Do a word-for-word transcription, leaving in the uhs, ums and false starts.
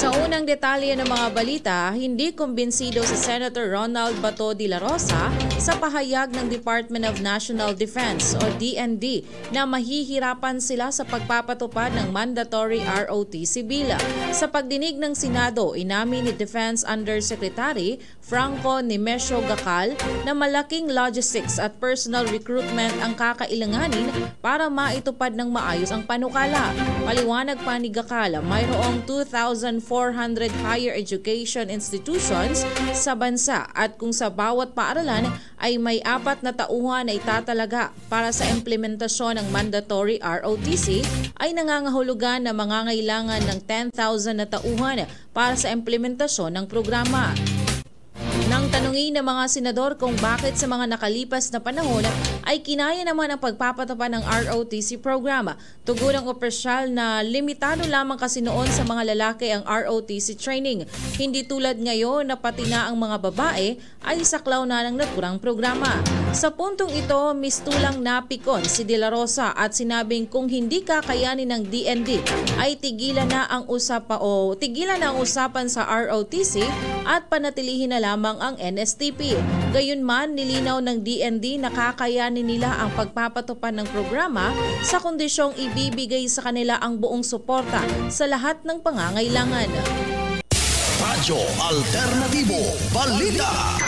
Sa unang detalye ng mga balita, hindi kumbinsido si Senator Ronald Bato de la Rosa sa pahayag ng Department of National Defense o D N D na mahihirapan sila sa pagpapatupad ng mandatory R O T C bill. Sa pagdinig ng Senado, inamin ni Defense Undersecretary Franco Nemesio Gacal na malaking logistics at personal recruitment ang kakailanganin para maitupad ng maayos ang panukala. Paliwanag pa ni Gacal, mayroong two thousand four hundred higher education institutions sa bansa at kung sa bawat paaralan ay may apat na tauhan na itatalaga para sa implementasyon ng mandatory R O T C ay nangangahulugan na mangangailangan ng ten thousand na tauhan para sa implementasyon ng programa. Nang tanungin ng mga senador kung bakit sa mga nakalipas na panahon ay kinaya naman ang pagpapatupad ng R O T C program, tugon ng opisyal na limitado lamang kasi noon sa mga lalaki ang R O T C training. Hindi tulad ngayon na pati na ang mga babae ay saklaw na ng naturang programa. Sa puntong ito, mistulang napikon si De La Rosa at sinabing kung hindi kakayanin ng D N D ay tigilan na ang usapa o tigilan na ang usapan sa R O T C at panatilihin na lamang ang N S T P. Gayunman, nilinaw ng D N D na kakayanin nila ang pagpapatupad ng programa sa kondisyong ibibigay sa kanila ang buong suporta sa lahat ng pangangailangan. Radyo Alternatibo Balita.